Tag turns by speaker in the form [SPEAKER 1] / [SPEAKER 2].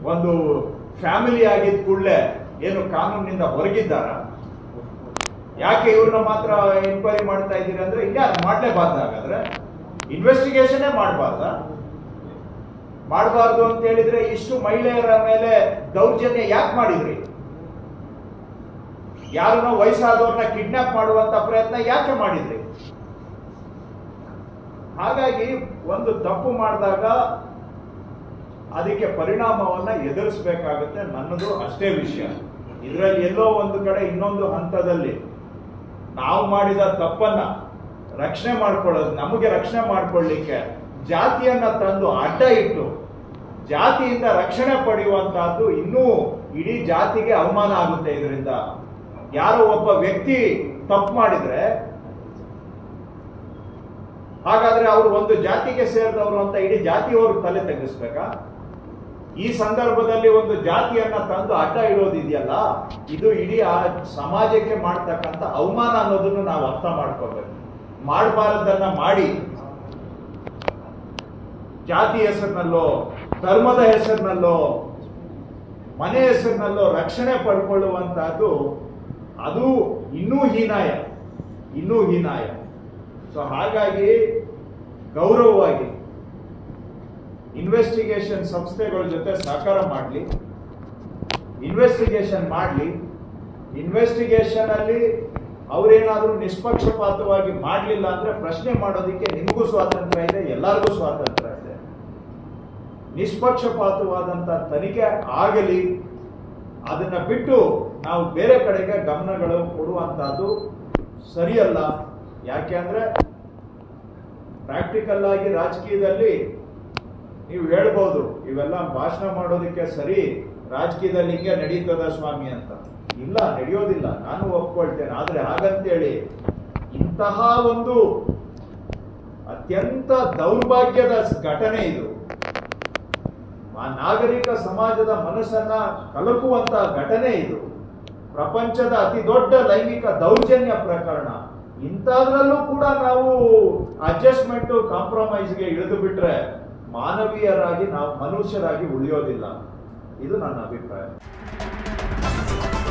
[SPEAKER 1] ಒಂದು ಫ್ಯಾಮಿಲಿ ಆಗಿದ್ದ ಕೂಡಲೇ ಏನು ಕಾನೂನಿನಿಂದ ಹೊರಗಿದ್ದಾರ? ಯಾಕೆ ಇವ್ರನ್ನ ಮಾತ್ರ ಎನ್ಕ್ವೈರಿ ಮಾಡ್ತಾ ಇದ್ದೀರಿ ಅಂದ್ರೆ ಇನ್ಯಾರು ಮಾಡಲೇಬಾರ್ದು? ಹಾಗಾದ್ರೆ ಇನ್ವೆಸ್ಟಿಗೇಷನ್ನೇ ಮಾಡಬಾರ್ದು ಅಂತ ಹೇಳಿದ್ರೆ ಇಷ್ಟು ಮಹಿಳೆಯರ ಮೇಲೆ ದೌರ್ಜನ್ಯ ಯಾಕೆ ಮಾಡಿದ್ರಿ? ಯಾರನ್ನೋ ವಯಸ್ಸಾದವ್ರನ್ನ ಕಿಡ್ನಾಪ್ ಮಾಡುವಂತ ಪ್ರಯತ್ನ ಯಾಕೆ ಮಾಡಿದ್ರಿ? ಹಾಗಾಗಿ ಒಂದು ತಪ್ಪು ಮಾಡಿದಾಗ ಅದಕ್ಕೆ ಪರಿಣಾಮವನ್ನ ಎದುರಿಸಬೇಕಾಗುತ್ತೆ, ನನ್ನದು ಅಷ್ಟೇ ವಿಷಯ. ಇದರಲ್ಲಿ ಎಲ್ಲೋ ಒಂದು ಕಡೆ ಇನ್ನೊಂದು ಹಂತದಲ್ಲಿ ನಾವು ಮಾಡಿದ ತಪ್ಪನ್ನ ರಕ್ಷಣೆ ಮಾಡ್ಕೊಳ್ಳೋದು, ನಮಗೆ ರಕ್ಷಣೆ ಮಾಡ್ಕೊಳ್ಳಿಕ್ಕೆ ಜಾತಿಯನ್ನ ತಂದು ಅಡ್ಡ ಇಟ್ಟು ಜಾತಿಯಿಂದ ರಕ್ಷಣೆ ಪಡೆಯುವಂತಹದ್ದು ಇನ್ನೂ ಇಡೀ ಜಾತಿಗೆ ಅವಮಾನ ಆಗುತ್ತೆ. ಇದರಿಂದ ಯಾರೋ ಒಬ್ಬ ವ್ಯಕ್ತಿ ತಪ್ಪು ಮಾಡಿದ್ರೆ ಹಾಗಾದ್ರೆ ಅವರು ಒಂದು ಜಾತಿಗೆ ಸೇರಿದವರು ಅಂತ ಇಡೀ ಜಾತಿಯವರು ತಲೆ ತಗ್ಗಿಸ್ಬೇಕಾ? ಈ ಸಂದರ್ಭದಲ್ಲಿ ಒಂದು ಜಾತಿಯನ್ನ ತಂದು ಅಡ್ಡ ಇಡೋದಿದೆಯಲ್ಲ, ಇದು ಇಡೀ ಆ ಸಮಾಜಕ್ಕೆ ಮಾಡ್ತಕ್ಕಂಥ ಅವಮಾನ ಅನ್ನೋದನ್ನು ನಾವು ಅರ್ಥ ಮಾಡ್ಕೋಬೇಕು. ಮಾಡಬಾರದನ್ನ ಮಾಡಿ ಜಾತಿ ಹೆಸರಿನಲ್ಲೋ ಧರ್ಮದ ಹೆಸರಿನಲ್ಲೋ ಮನೆ ಹೆಸರಿನಲ್ಲೋ ರಕ್ಷಣೆ ಪಡ್ಕೊಳ್ಳುವಂತಹದ್ದು ಅದು ಇನ್ನೂ ಹೀನಾಯ. ಸೊ ಹಾಗಾಗಿ ಗೌರವವಾಗಿ ಇನ್ವೆಸ್ಟಿಗೇಷನ್ ಸಂಸ್ಥೆಗಳ ಜೊತೆ ಸಹಕಾರ ಮಾಡಲಿ, ಇನ್ವೆಸ್ಟಿಗೇಷನ್ ಅಲ್ಲಿ ಅವರೇನಾದ್ರೂ ನಿಷ್ಪಕ್ಷಪಾತವಾಗಿ ಮಾಡಲಿಲ್ಲ ಅಂದ್ರೆ ಪ್ರಶ್ನೆ ಮಾಡೋದಕ್ಕೆ ನಿಮಗೂ ಸ್ವಾತಂತ್ರ್ಯ ಇದೆ, ಎಲ್ಲರಿಗೂ ಸ್ವಾತಂತ್ರ್ಯ ಇದೆ. ನಿಷ್ಪಕ್ಷಪಾತವಾದಂತ ತನಿಖೆ ಆಗಲಿ. ಅದನ್ನ ಬಿಟ್ಟು ನಾವು ಬೇರೆ ಕಡೆಗೆ ಗಮನಗಳು ಕೊಡುವಂತಹದ್ದು ಸರಿಯಲ್ಲ. ಯಾಕೆ ಅಂದ್ರೆ ಪ್ರಾಕ್ಟಿಕಲ್ ಆಗಿ ರಾಜಕೀಯದಲ್ಲಿ ನೀವು ಹೇಳ್ಬೋದು ಇವೆಲ್ಲ ಭಾಷಣ ಮಾಡೋದಕ್ಕೆ ಸರಿ, ರಾಜಕೀಯದಲ್ಲಿ ಹಿಂಗೆ ನಡೀತದ ಸ್ವಾಮಿ ಅಂತ. ಇಲ್ಲ, ನಡೆಯೋದಿಲ್ಲ, ನಾನು ಒಪ್ಕೊಳ್ತೇನೆ. ಆದ್ರೆ ಹಾಗಂತೇಳಿ ಇಂತಹ ಒಂದು ಅತ್ಯಂತ ದೌರ್ಭಾಗ್ಯದ ಘಟನೆ ಇದು, ಆ ನಾಗರಿಕ ಸಮಾಜದ ಮನಸ್ಸನ್ನ ಕಲಕುವಂತಹ ಘಟನೆ ಇದು, ಪ್ರಪಂಚದ ಅತಿ ದೊಡ್ಡ ಲೈಂಗಿಕ ದೌರ್ಜನ್ಯ ಪ್ರಕರಣ. ಇಂಥದ್ರಲ್ಲೂ ಕೂಡ ನಾವು ಅಡ್ಜಸ್ಟ್ಮೆಂಟ್ ಕಾಂಪ್ರಮೈಸ್ಗೆ ಇಳಿದು ಬಿಟ್ರೆ ಮಾನವೀಯರಾಗಿ ನಾವು ಮನುಷ್ಯರಾಗಿ ಉಳಿಯೋದಿಲ್ಲ. ಇದು ನನ್ನ ಅಭಿಪ್ರಾಯ.